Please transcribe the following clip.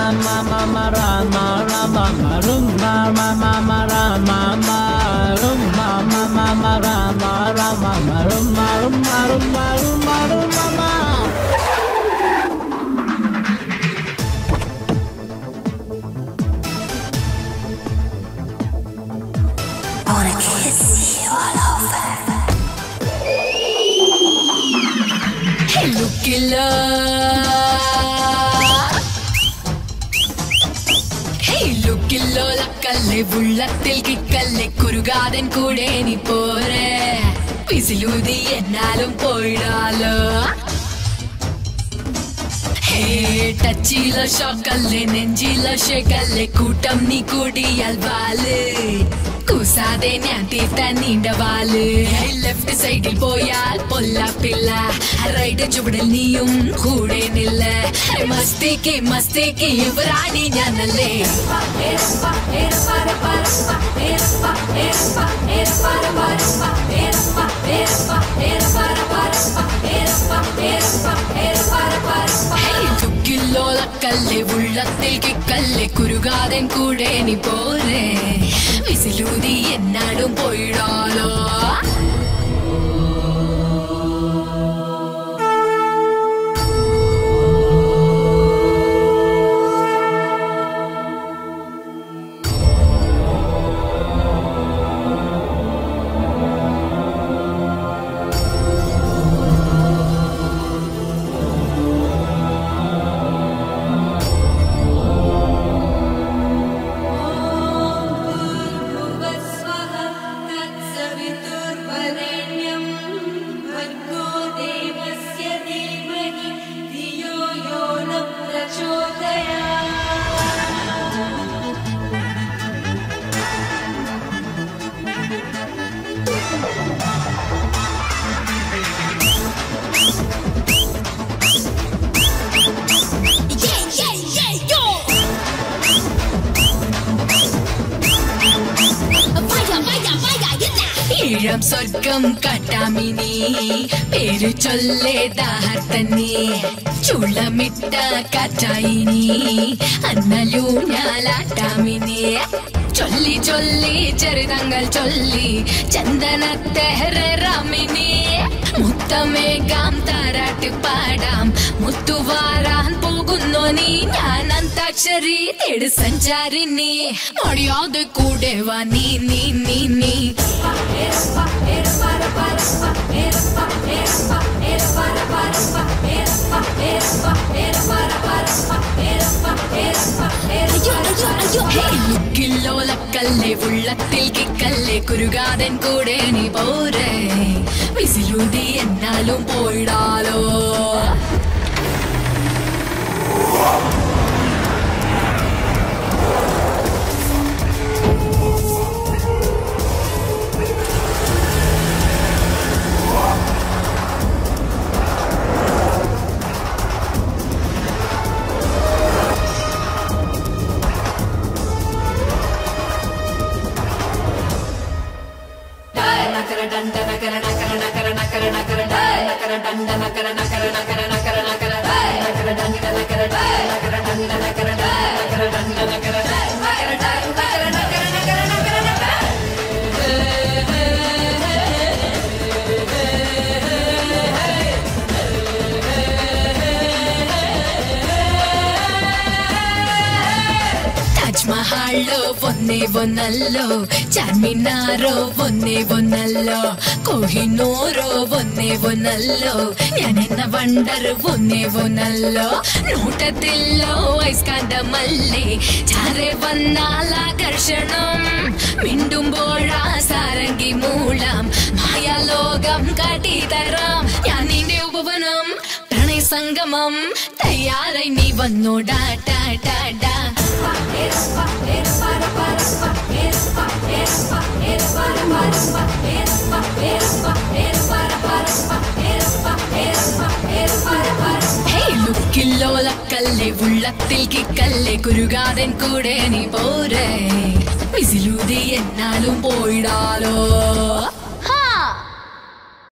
ലക്കല്ലേ ഉള്ളത്തിൽ കിക്കല്ലേ കുരുകാതൻ കൂടെ നീ പോരെ വിസിലൂതി എന്നാലും പോയിടാലോ ടച്ചില ഷോക്കല്ലേ നെഞ്ചില ഷേക്കല്ലേ കൂട്ടം നീ കൂടിയാൽ വാല് കൂസാതെ ഞാൻ തീർത്ത നീണ്ട വാല് ലെഫ്റ്റ് സൈഡിൽ പോയാൽ പൊല്ലാപ്പില്ല റൈറ്റ് ചുവടിൽ നീയും കൂടെ നില്ല മസ്തിക്ക് മസ്തിക്ക് യുവറാണി ഞാനല്ലേ ലക്കല്ലേ ഉള്ളത്തിൽ കിക്കല്ലേ കുരുകാതൻ കൂടെ നീ പോരെ വിസിലൂതി എന്നാടും പോയിടാലോ സ്വർഗം കാട്ടാമിനി പേര് ചൊല്ലേ ദാഹത്തന്നെ ചുളമിട്ട കാറ്റായിനി അന്നലൂഞ്ഞാലാട്ടാമിനി ചൊല്ലി ചൊല്ലി ചെറുതങ്ങൾ ചൊല്ലി ചന്ദനത്തെഹ്റാമിനി മുത്തമേകാം താരാട്ട് പാടാം മുത്തുവാരാൻ പോകുന്നു നീ ഞാൻ അന്താക്ഷരി തേട് സഞ്ചാരിനി മടിയാതെ കൂടെ വാ നീ നീ നീ നീ ലക്കല്ലേ ഉള്ളത്തിൽ കിക്കല്ലേ കുരുകാതൻ കൂടെ നീ പോരെ വിസിലൂതി എന്നാലും പോയിടാലോ മഹാളോ ഒന്നേ ഒന്നല്ലോ ചാർമിനാരോ ഒന്നേ ഒന്നല്ലോ കോഹിനൂറോ ഒന്നേ ഒന്നല്ലോ ഞാൻ എന്ന വണ്ടർ ഒന്നേ ഒന്നല്ലോ നോട്ടത്തില്ലോ ഐസ്കാന്തമല്ലേ ചാരെ വന്നാൽ ആകർഷണം മിണ്ടുമ്പോഴാ സാരംഗി മൂളം മായാലോകം കാട്ടിത്തരാം ഞാൻ നിന്റെ ഉപവനം പ്രണയ സംഗമം തയ്യാറായി നീ വന്നോടാ ടാ ടാ ടാ ലുക്കില്ലോ ലക്കല്ലേ ഉള്ളത്തിൽ കിക്കല്ലേ കുരുകാതൻ കൂടെ നീ പോരെ വിസിലൂതി എന്നാലും പോയിടാലോ